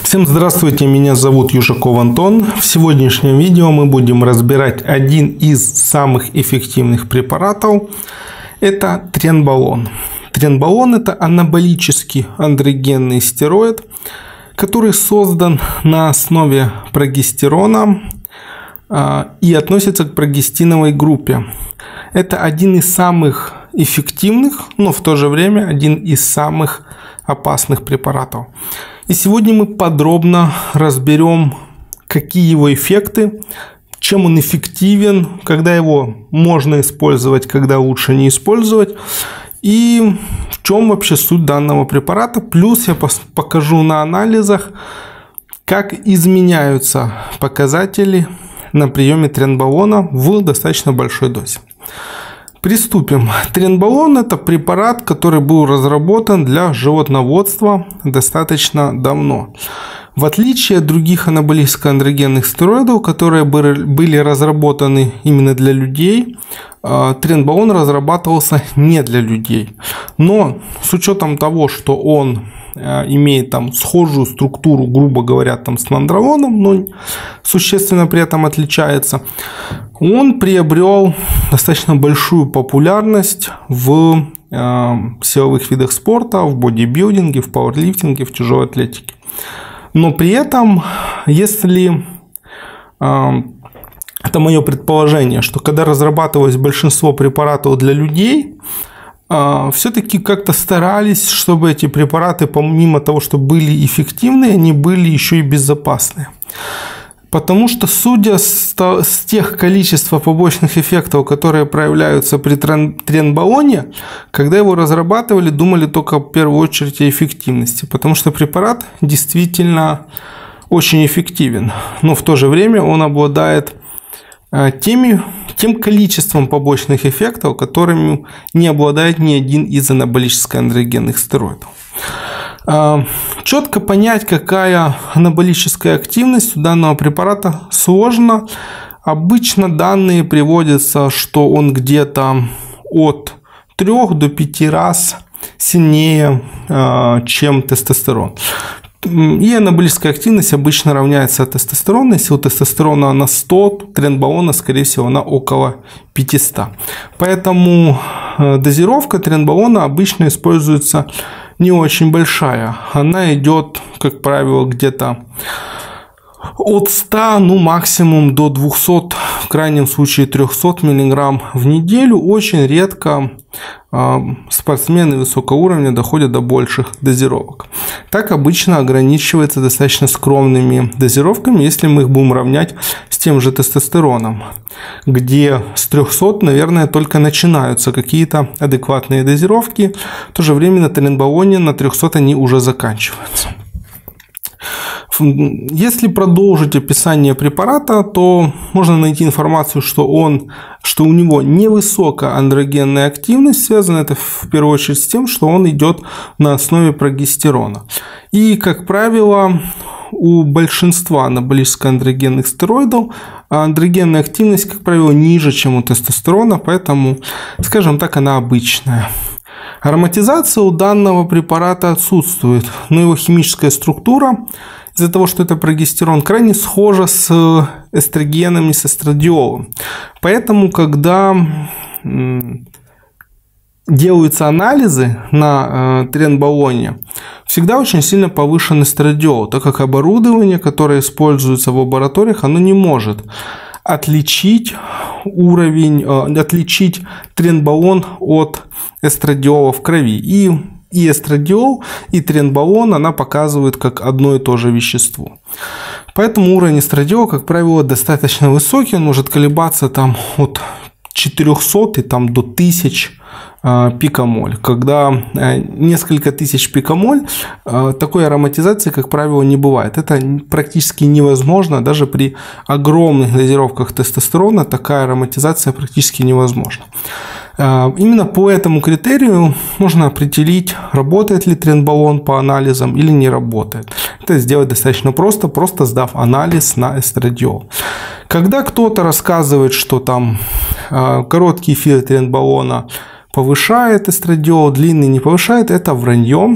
Всем здравствуйте, меня зовут Южаков Антон. В сегодняшнем видео мы будем разбирать один из самых эффективных препаратов. Это тренбалон. Тренбалон – это анаболический андрогенный стероид, который создан на основе прогестерона и относится к прогестиновой группе. Это один из самых эффективных, но в то же время один из самых опасных препаратов. И сегодня мы подробно разберем, какие его эффекты, чем он эффективен, когда его можно использовать, когда лучше не использовать, и в чем вообще суть данного препарата. Плюс я покажу на анализах, как изменяются показатели на приеме тренбалона в достаточно большой дозе. Приступим. Тренбалон – это препарат, который был разработан для животноводства достаточно давно. В отличие от других анаболическо-андрогенных стероидов, которые были разработаны именно для людей, тренбалон разрабатывался не для людей. Но с учетом того, что он имеет схожую структуру, грубо говоря, с нандролоном, но существенно при этом отличается, он приобрел достаточно большую популярность в силовых видах спорта, в бодибилдинге, в пауэрлифтинге, в тяжелой атлетике. Но при этом, если это мое предположение, что когда разрабатывалось большинство препаратов для людей, все-таки как-то старались, чтобы эти препараты, помимо того, что были эффективны, они были еще и безопасны. Потому что, судя с тех количества побочных эффектов, которые проявляются при тренбалоне, когда его разрабатывали, думали только в первую очередь о эффективности. Потому что препарат действительно очень эффективен. Но в то же время он обладает тем количеством побочных эффектов, которыми не обладает ни один из анаболическо-андрогенных стероидов. Четко понять, какая анаболическая активность у данного препарата, сложно. Обычно данные приводятся, что он где-то от 3 до 5 раз сильнее, чем тестостерон. И анаболическая активность обычно равняется тестостерону. Если у тестостерона на 100, то тренбалона, скорее всего, на около 500. Поэтому дозировка тренбалона обычно используется не очень большая. Она идет, как правило, где-то от 100, максимум до 200, в крайнем случае 300 мг в неделю. Очень редко спортсмены высокого уровня доходят до больших дозировок. Так обычно ограничивается достаточно скромными дозировками, если мы их будем равнять с тем же тестостероном, где с 300, наверное, только начинаются какие-то адекватные дозировки. В то же время на тренбалоне на 300 они уже заканчиваются. Если продолжить описание препарата, то можно найти информацию, что у него невысокая андрогенная активность. Связано это в первую очередь с тем, что он идет на основе прогестерона. И, как правило, у большинства анаболическо-андрогенных стероидов андрогенная активность, как правило, ниже, чем у тестостерона, поэтому, скажем так, она обычная. Ароматизация у данного препарата отсутствует, но его химическая структура, из-за того, что это прогестерон, крайне схожа с эстрогенами, с эстрадиолом. Поэтому, когда делаются анализы на тренбалоне, всегда очень сильно повышен эстрадиол, так как оборудование, которое используется в лабораториях, оно не может отличить тренбалон от эстрадиола в крови. И эстрадиол, и тренбалон она показывает как одно и то же вещество. Поэтому уровень эстрадиола, как правило, достаточно высокий. Он может колебаться от 400 и до 1000 пикомоль. Когда несколько тысяч пикомоль, такой ароматизации, как правило, не бывает. Это практически невозможно. Даже при огромных дозировках тестостерона такая ароматизация практически невозможна. Именно по этому критерию можно определить, работает ли тренбалон по анализам или не работает. Это сделать достаточно просто сдав анализ на эстрадиол. Когда кто-то рассказывает, что короткий эфир тренбалона повышает эстрадиол, длинный не повышает, это вранье.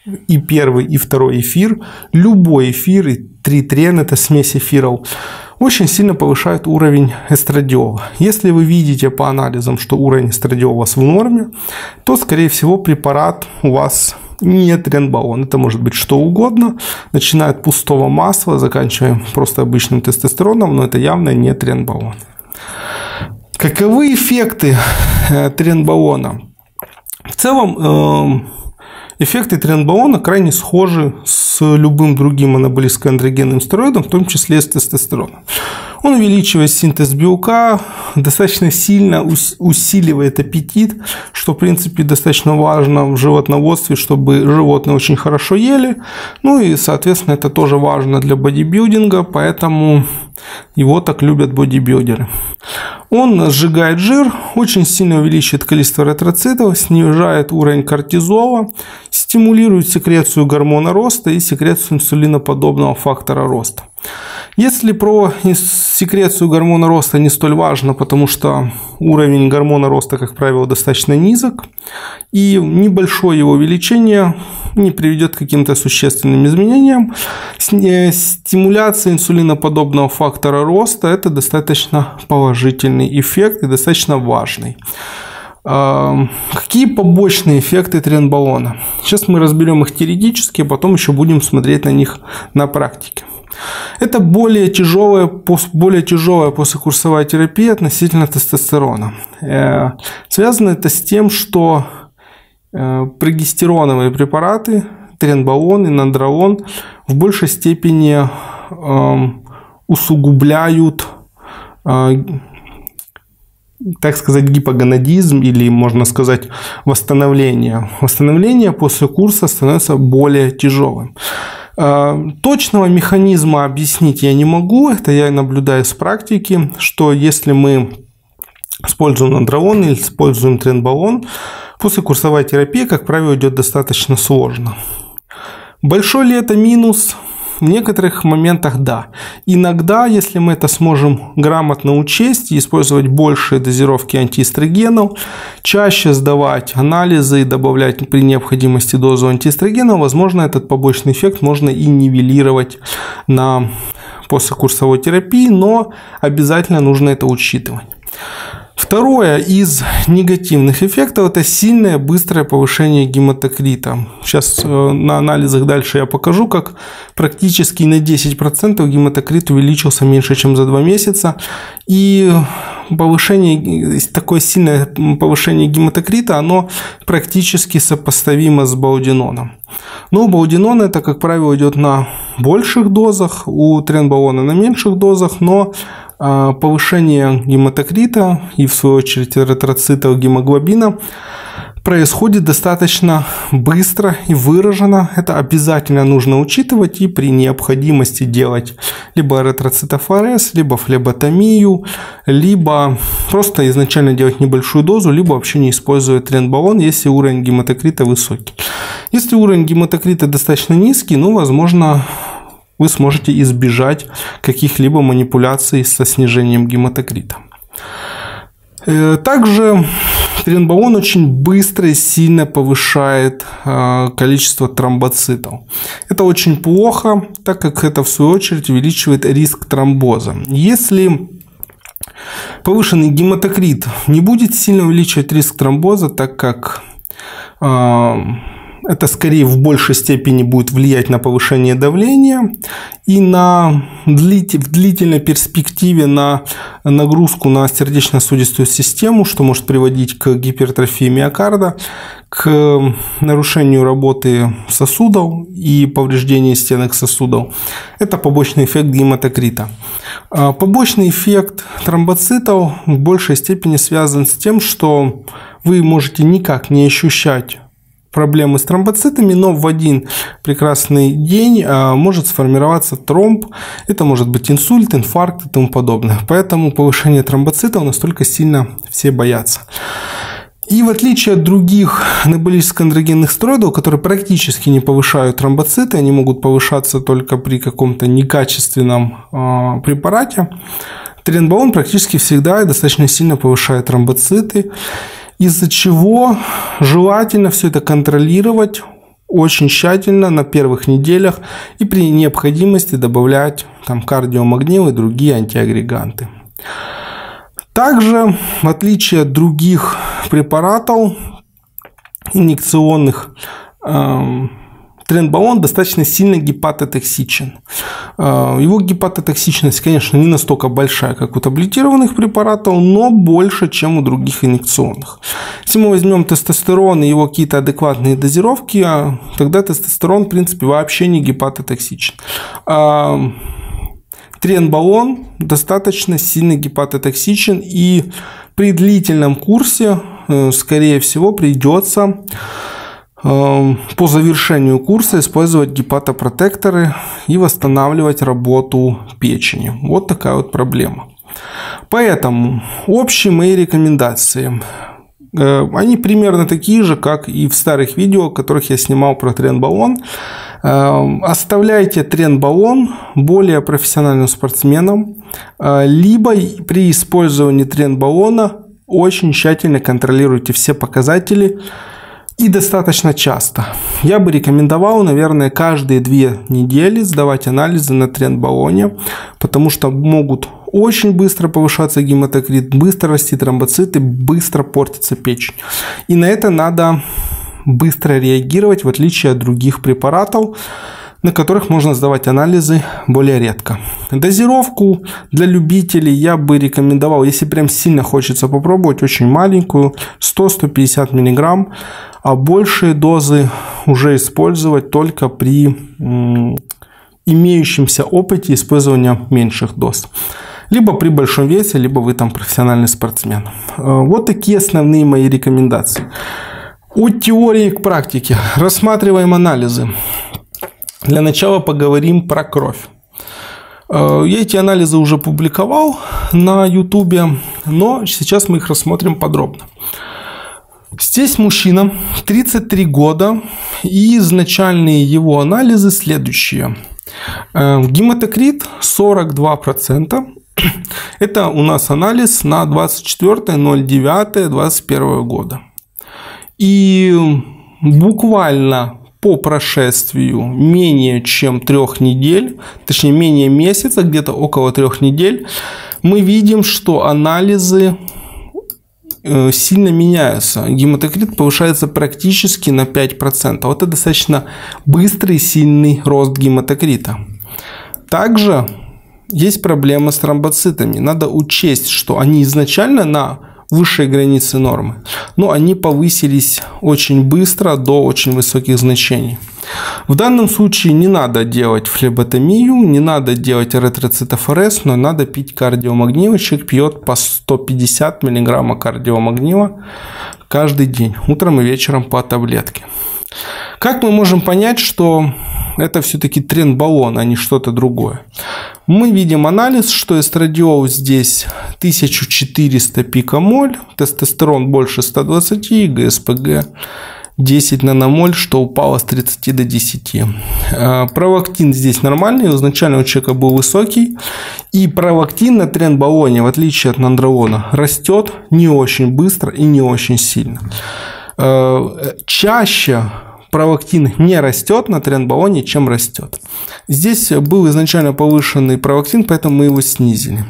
и первый, и второй эфир, любой эфир, и тритрен, это смесь эфиров, очень сильно повышает уровень эстрадиола. Если вы видите по анализам, что уровень эстрадиола у вас в норме, то, скорее всего, препарат у вас не тренбалон. Это может быть что угодно, начиная от пустого масла, заканчивая просто обычным тестостероном, но это явно не тренбалон. Каковы эффекты тренбалона? В целом, эффекты тренбалона крайне схожи с любым другим анаболистско-андрогенным стероидом, в том числе с тестостероном. Он увеличивает синтез белка, достаточно сильно усиливает аппетит, что в принципе достаточно важно в животноводстве, чтобы животные очень хорошо ели. Ну и соответственно это тоже важно для бодибилдинга, поэтому его так любят бодибилдеры. Он сжигает жир, очень сильно увеличивает количество эритроцитов, снижает уровень кортизола, стимулирует секрецию гормона роста и секрецию инсулиноподобного фактора роста. Если про секрецию гормона роста не столь важно, потому что уровень гормона роста, как правило, достаточно низок, и небольшое его увеличение не приведет к каким-то существенным изменениям, стимуляция инсулиноподобного фактора роста – это достаточно положительный эффект и достаточно важный. Какие побочные эффекты тренбалона? Сейчас мы разберем их теоретически, а потом еще будем смотреть на них на практике. Это более тяжелая послекурсовая терапия относительно тестостерона. Связано это с тем, что прогестероновые препараты, тренбалон и нандролон, в большей степени усугубляют, так сказать, гипогонадизм, или, можно сказать, восстановление. Восстановление после курса становится более тяжелым. Точного механизма объяснить я не могу, это я наблюдаю с практики, что если мы используем нандролон или используем тренбалон, послекурсовая терапия, как правило, идет достаточно сложно. Большой ли это минус? В некоторых моментах да. Иногда, если мы это сможем грамотно учесть и использовать большие дозировки антиэстрогенов, чаще сдавать анализы и добавлять при необходимости дозу антиэстрогенов, возможно, этот побочный эффект можно и нивелировать на послекурсовой терапии, но обязательно нужно это учитывать. Второе из негативных эффектов – это сильное быстрое повышение гематокрита. Сейчас на анализах дальше я покажу, как практически на 10% гематокрит увеличился меньше, чем за 2 месяца. И такое сильное повышение гематокрита, оно практически сопоставимо с баудиноном. Но у баудинона это, как правило, идет на больших дозах, у тренбалона на меньших дозах, но повышение гематокрита и, в свою очередь, эритроцитов, гемоглобина происходит достаточно быстро и выраженно. Это обязательно нужно учитывать и при необходимости делать либо эритроцитофорез, либо флеботомию, либо просто изначально делать небольшую дозу, либо вообще не использовать тренбалон, если уровень гематокрита высокий. Если уровень гематокрита достаточно низкий, возможно, вы сможете избежать каких-либо манипуляций со снижением гематокрита. Также тренбалон очень быстро и сильно повышает количество тромбоцитов. Это очень плохо, так как это в свою очередь увеличивает риск тромбоза. Если повышенный гематокрит не будет сильно увеличивать риск тромбоза, так как это скорее в большей степени будет влиять на повышение давления и в длительной перспективе на нагрузку на сердечно-сосудистую систему, что может приводить к гипертрофии миокарда, к нарушению работы сосудов и повреждению стенок сосудов. Это побочный эффект гематокрита. Побочный эффект тромбоцитов в большей степени связан с тем, что вы можете никак не ощущать проблемы с тромбоцитами, но в один прекрасный день может сформироваться тромб. Это может быть инсульт, инфаркт и тому подобное. Поэтому повышение тромбоцитов настолько сильно все боятся. И в отличие от других анаболическо-андрогенных стероидов, которые практически не повышают тромбоциты, они могут повышаться только при каком-то некачественном препарате, тренбалон практически всегда и достаточно сильно повышает тромбоциты, из-за чего желательно все это контролировать очень тщательно на первых неделях и при необходимости добавлять там кардиомагнил и другие антиагреганты. Также, в отличие от других препаратов инъекционных, тренбалон достаточно сильно гепатотоксичен. Его гепатотоксичность, конечно, не настолько большая, как у таблетированных препаратов, но больше, чем у других инъекционных. Если мы возьмем тестостерон и его какие-то адекватные дозировки, тогда тестостерон, в принципе, вообще не гепатотоксичен. Тренбалон достаточно сильно гепатотоксичен, и при длительном курсе, скорее всего, придется по завершению курса использовать гепатопротекторы и восстанавливать работу печени. Вот такая вот проблема. Поэтому общие мои рекомендации, они примерно такие же, как и в старых видео, в которых я снимал про тренбалон. Оставляйте тренбалон более профессиональным спортсменам, либо при использовании тренбалона очень тщательно контролируйте все показатели и достаточно часто. Я бы рекомендовал, наверное, каждые 2 недели сдавать анализы на тренбалоне, потому что могут очень быстро повышаться гематокрит, быстро расти тромбоциты, быстро портится печень. И на это надо быстро реагировать, в отличие от других препаратов, на которых можно сдавать анализы более редко. Дозировку для любителей я бы рекомендовал, если прям сильно хочется попробовать, очень маленькую, 100-150 мг, а большие дозы уже использовать только при имеющемся опыте использования меньших доз. Либо при большом весе, либо вы там профессиональный спортсмен. Вот такие основные мои рекомендации. От теории к практике. Рассматриваем анализы. Для начала поговорим про кровь. Я эти анализы уже публиковал на YouTube, но сейчас мы их рассмотрим подробно. Здесь мужчина, 33 года, и изначальные его анализы следующие. Гематокрит 42%. Это у нас анализ на 24.09.21 года. И буквально по прошествию менее чем 3 недель, точнее менее месяца, где-то около 3 недель, мы видим, что анализы сильно меняются. Гематокрит повышается практически на 5%. Вот это достаточно быстрый и сильный рост гематокрита. Также есть проблема с тромбоцитами. Надо учесть, что они изначально на высшей границе нормы, но они повысились очень быстро до очень высоких значений. В данном случае не надо делать флеботомию, не надо делать эритроцитофорез, но надо пить кардиомагнил. Человек пьет по 150 мг кардиомагнила каждый день, утром и вечером по таблетке. Как мы можем понять, что это все-таки тренбалон, а не что-то другое? Мы видим анализ, что эстрадиол здесь 1400 пикомоль, тестостерон больше 120, ГСПГ 10 наномоль, что упало с 30 до 10. Пролактин здесь нормальный, изначально у человека был высокий. И пролактин на тренбалоне, в отличие от нандролона, растет не очень быстро и не очень сильно. Чаще пролактин не растет на тренбалоне, чем растет. Здесь был изначально повышенный пролактин, поэтому мы его снизили.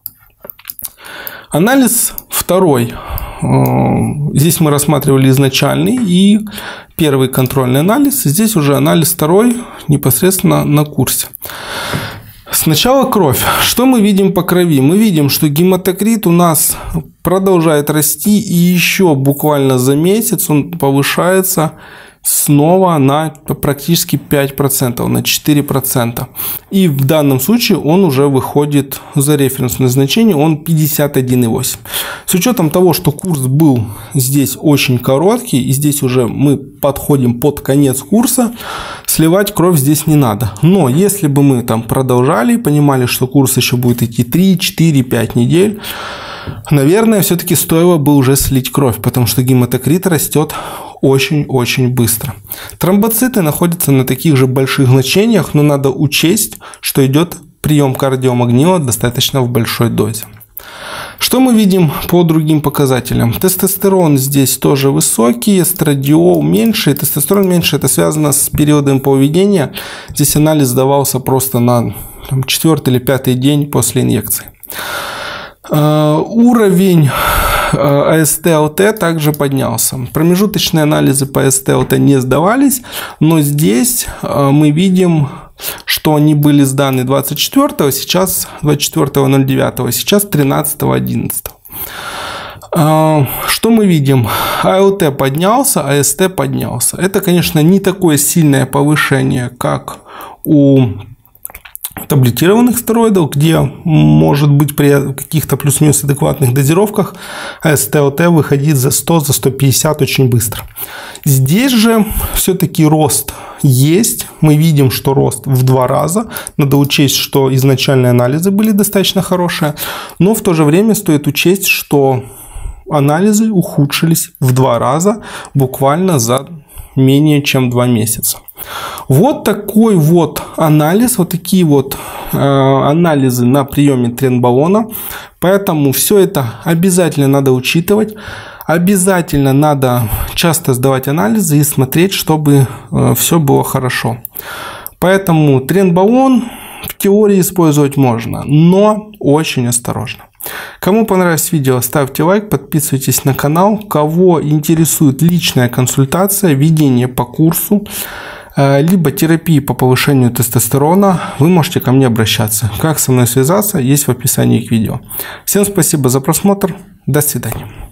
Анализ второй. Здесь мы рассматривали изначальный и первый контрольный анализ. Здесь уже анализ второй непосредственно на курсе. Сначала кровь. Что мы видим по крови? Мы видим, что гематокрит у нас продолжает расти, и еще буквально за месяц он повышается снова на практически 5%, на 4%. И в данном случае он уже выходит за референсное значение, он 51,8. С учетом того, что курс был здесь очень короткий, и здесь уже мы подходим под конец курса, сливать кровь здесь не надо. Но если бы мы там продолжали, понимали, что курс еще будет идти 3, 4, 5 недель, наверное, все-таки стоило бы уже слить кровь, потому что гематокрит растет очень-очень быстро. Тромбоциты находятся на таких же больших значениях, но надо учесть, что идет прием кардиомагнила достаточно в большой дозе. Что мы видим по другим показателям? Тестостерон здесь тоже высокий, эстрадиол меньше, тестостерон меньше. Это связано с периодом поведения. Здесь анализ давался просто на 4-й или 5-й день после инъекции. Уровень АСТ-ЛТ также поднялся. Промежуточные анализы по АСТ-ЛТ не сдавались, но здесь мы видим, что они были сданы 24-го, сейчас 24.09, сейчас 13.11. Что мы видим? АЛТ поднялся, АСТ поднялся. Это, конечно, не такое сильное повышение, как у таблетированных стероидов, где может быть при каких-то плюс-минус адекватных дозировках АСТ-ЛТ выходить за 100, за 150 очень быстро. Здесь же все-таки рост есть. Мы видим, что рост в 2 раза. Надо учесть, что изначальные анализы были достаточно хорошие. Но в то же время стоит учесть, что анализы ухудшились в 2 раза буквально за менее чем 2 месяца. Вот такой вот анализ, вот такие вот анализы на приеме тренбалона. Поэтому все это обязательно надо учитывать. Обязательно надо часто сдавать анализы и смотреть, чтобы все было хорошо. Поэтому тренбалон в теории использовать можно, но очень осторожно. Кому понравилось видео, ставьте лайк, подписывайтесь на канал. Кого интересует личная консультация, ведение по курсу, либо терапии по повышению тестостерона, вы можете ко мне обращаться. Как со мной связаться, есть в описании к видео. Всем спасибо за просмотр. До свидания.